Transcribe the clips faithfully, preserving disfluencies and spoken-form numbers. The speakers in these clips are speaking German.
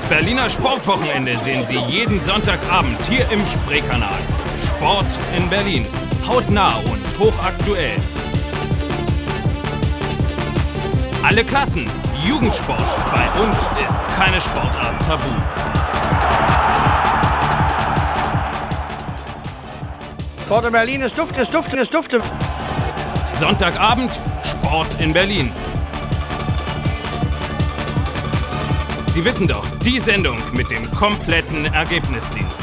Berliner Sportwochenende sehen Sie jeden Sonntagabend hier im Spreekanal. Sport in Berlin. Hautnah und hochaktuell. Alle Klassen. Jugendsport. Bei uns ist keine Sportart tabu. Sport in Berlin ist Dufte, ist Dufte, ist Dufte. Sonntagabend Sport in Berlin. Sie wissen doch, die Sendung mit dem kompletten Ergebnisdienst.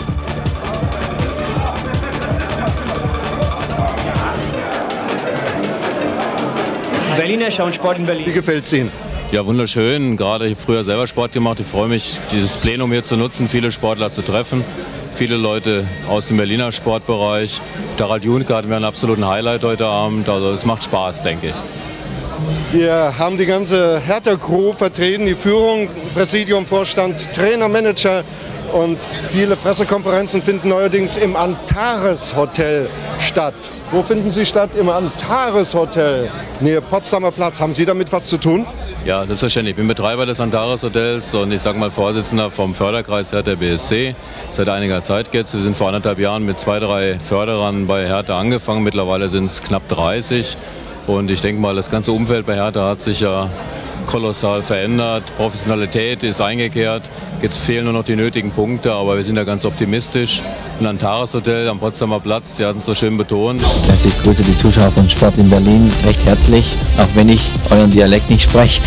Die Berliner schauen Sport in Berlin. Wie gefällt es Ihnen? Ja, wunderschön. Gerade ich habe früher selber Sport gemacht. Ich freue mich, dieses Plenum hier zu nutzen, viele Sportler zu treffen. Viele Leute aus dem Berliner Sportbereich. Harald Junke hatten wir einen absoluten Highlight heute Abend. Also es macht Spaß, denke ich. Wir haben die ganze Hertha-Crew vertreten, die Führung, Präsidium, Vorstand, Trainer, Manager und viele Pressekonferenzen finden neuerdings im Antares Hotel statt. Wo finden sie statt? Im Antares Hotel, Nähe Potsdamer Platz. Haben Sie damit was zu tun? Ja, selbstverständlich. Ich bin Betreiber des Antares Hotels und ich sage mal Vorsitzender vom Förderkreis Hertha B S C. Seit einiger Zeit jetzt. Wir sind vor anderthalb Jahren mit zwei, drei Förderern bei Hertha angefangen. Mittlerweile sind es knapp dreißig. Und ich denke mal, das ganze Umfeld bei Hertha hat sich ja kolossal verändert. Professionalität ist eingekehrt. Jetzt fehlen nur noch die nötigen Punkte, aber wir sind da ganz optimistisch. Ein Antares Hotel am Potsdamer Platz, Sie hatten es so schön betont. Also ich grüße die Zuschauer von Sport in Berlin recht herzlich, auch wenn ich euren Dialekt nicht spreche.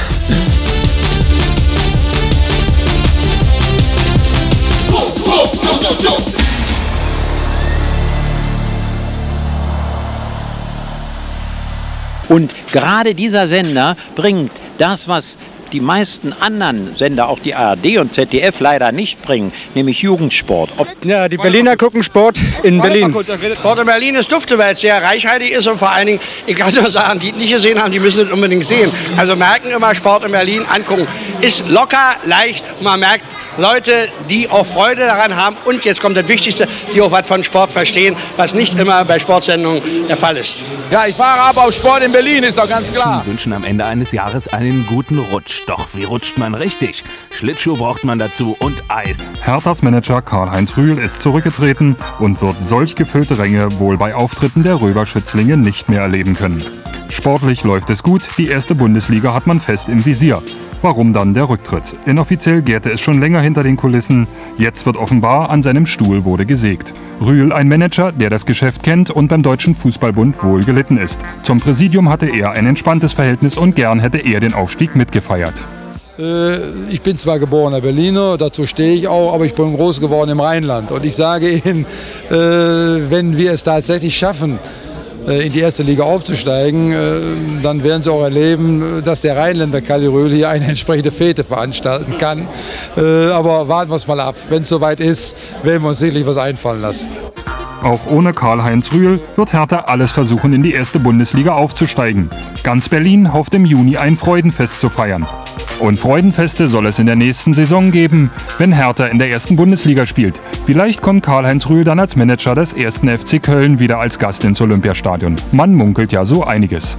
Und gerade dieser Sender bringt das, was die meisten anderen Sender, auch die A R D und Z D F, leider nicht bringen, nämlich Jugendsport. Ob ja, die Berliner gucken Sport in Berlin. Sport in Berlin ist Dufte, weil es sehr reichhaltig ist und vor allen Dingen, ich kann nur sagen, die nicht gesehen haben, die müssen es unbedingt sehen. Also merken immer Sport in Berlin angucken. Ist locker, leicht, man merkt Leute, die auch Freude daran haben und jetzt kommt das Wichtigste, die auch was von Sport verstehen, was nicht immer bei Sportsendungen der Fall ist. Ja, ich fahre ab auf Sport in Berlin, ist doch ganz klar. Wir wünschen am Ende eines Jahres einen guten Rutsch. Doch wie rutscht man richtig? Schlittschuh braucht man dazu und Eis. Herthas Manager Karl-Heinz Rühl ist zurückgetreten und wird solch gefüllte Ränge wohl bei Auftritten der Röberschützlinge nicht mehr erleben können. Sportlich läuft es gut, die erste Bundesliga hat man fest im Visier. Warum dann der Rücktritt? Inoffiziell gärte es schon länger hinter den Kulissen. Jetzt wird offenbar, an seinem Stuhl wurde gesägt. Rühl, ein Manager, der das Geschäft kennt und beim Deutschen Fußballbund wohl gelitten ist. Zum Präsidium hatte er ein entspanntes Verhältnis und gern hätte er den Aufstieg mitgefeiert. Ich bin zwar geborener Berliner, dazu stehe ich auch, aber ich bin groß geworden im Rheinland. Und ich sage Ihnen, wenn wir es tatsächlich schaffen, in die erste Liga aufzusteigen, dann werden Sie auch erleben, dass der Rheinländer Kalli Rühl hier eine entsprechende Fete veranstalten kann. Aber warten wir es mal ab. Wenn es soweit ist, werden wir uns sicherlich was einfallen lassen. Auch ohne Karl-Heinz Rühl wird Hertha alles versuchen, in die erste Bundesliga aufzusteigen. Ganz Berlin hofft im Juni ein Freudenfest zu feiern. Und Freudenfeste soll es in der nächsten Saison geben, wenn Hertha in der ersten Bundesliga spielt. Vielleicht kommt Karl-Heinz Rühl dann als Manager des ersten F C Köln wieder als Gast ins Olympiastadion. Man munkelt ja so einiges.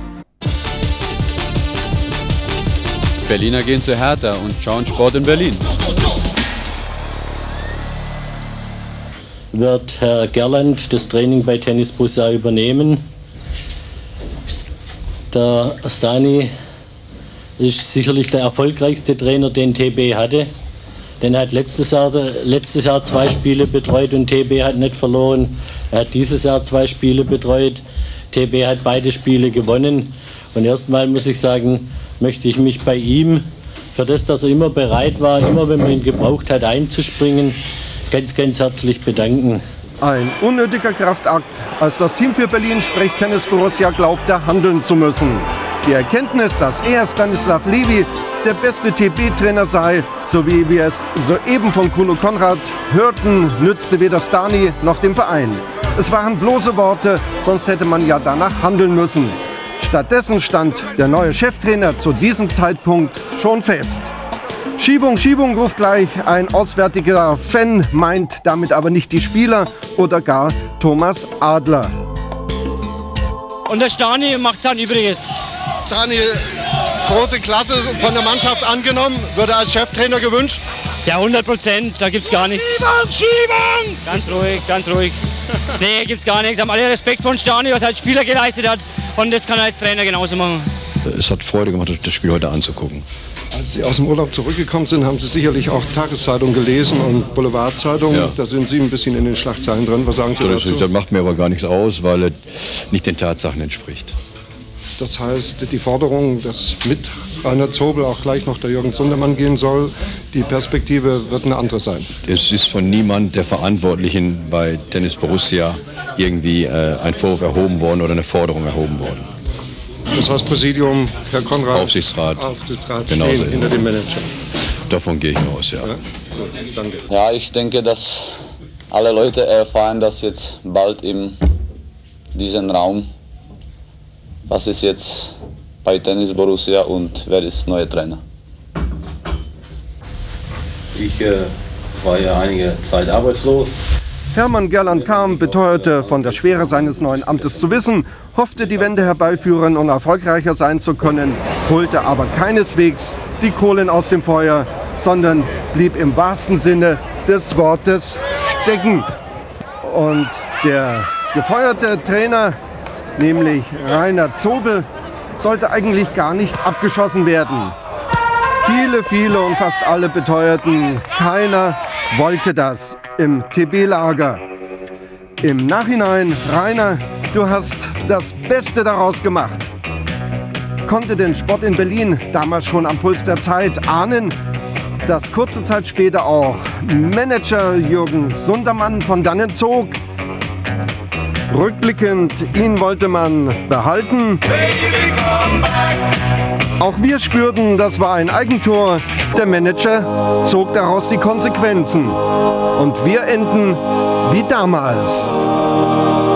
Berliner gehen zu Hertha und schauen Sport in Berlin. Wird Herr Gerland das Training bei Tennis Bussa übernehmen? Der Stani ist sicherlich der erfolgreichste Trainer, den T B hatte. Denn er hat letztes Jahr, letztes Jahr zwei Spiele betreut und T B hat nicht verloren. Er hat dieses Jahr zwei Spiele betreut. T B hat beide Spiele gewonnen. Und erstmal muss ich sagen, möchte ich mich bei ihm für das, dass er immer bereit war, immer wenn man ihn gebraucht hat, einzuspringen, ganz, ganz herzlich bedanken. Ein unnötiger Kraftakt. Als das Team für Berlin spricht, Tennis Borussia glaubte, handeln zu müssen. Die Erkenntnis, dass er, Stanislav Levy, der beste T B-Trainer sei, so wie wir es soeben von Kuno Konrad hörten, nützte weder Stani noch dem Verein. Es waren bloße Worte, sonst hätte man ja danach handeln müssen. Stattdessen stand der neue Cheftrainer zu diesem Zeitpunkt schon fest. Schiebung, Schiebung ruft gleich ein auswärtiger Fan, meint damit aber nicht die Spieler oder gar Thomas Adler. Und der Stani macht sein Übriges. Stani große Klasse von der Mannschaft angenommen? Wird er als Cheftrainer gewünscht? Ja, hundert Prozent, da gibt's gar nichts. Schiebung, Schiebung! Ganz ruhig, ganz ruhig. Nee, gibt's gar nichts. Haben alle Respekt von Stani, was er als Spieler geleistet hat. Und das kann er als Trainer genauso machen. Es hat Freude gemacht, das Spiel heute anzugucken. Als Sie aus dem Urlaub zurückgekommen sind, haben Sie sicherlich auch Tageszeitung gelesen und Boulevardzeitung. Ja. Da sind Sie ein bisschen in den Schlagzeilen drin. Was sagen Sie das, dazu? Das macht mir aber gar nichts aus, weil es nicht den Tatsachen entspricht. Das heißt, die Forderung, dass mit Rainer Zobel auch gleich noch der Jürgen Sundermann gehen soll, die Perspektive wird eine andere sein. Es ist von niemand der Verantwortlichen bei Tennis Borussia irgendwie äh, ein Vorwurf erhoben worden oder eine Forderung erhoben worden. Das heißt Präsidium, Herr Konrad, Aufsichtsrat, Aufsichtsrat genau stehen so hinter dem Manager. Davon gehe ich aus, ja. Ja? Gut, danke. Ja, ich denke, dass alle Leute erfahren das jetzt bald in diesem Raum. Was ist jetzt bei Tennis Borussia und wer ist neuer Trainer? Ich äh, war ja einige Zeit arbeitslos. Hermann Gerland-Kamm beteuerte, von der Schwere seines neuen Amtes zu wissen, hoffte, die Wende herbeiführen und erfolgreicher sein zu können, holte aber keineswegs die Kohlen aus dem Feuer, sondern blieb im wahrsten Sinne des Wortes stecken. Und der gefeuerte Trainer, nämlich Rainer Zobel, sollte eigentlich gar nicht abgeschossen werden. Viele, viele und fast alle beteuerten, keiner wollte das im T B-Lager. Im Nachhinein, Rainer, du hast das Beste daraus gemacht. Konnte den Sport in Berlin damals schon am Puls der Zeit ahnen, dass kurze Zeit später auch Manager Jürgen Sundermann von dannen zog? Rückblickend, ihn wollte man behalten. Auch wir spürten, das war ein Eigentor. Der Manager zog daraus die Konsequenzen. Und wir enden wie damals.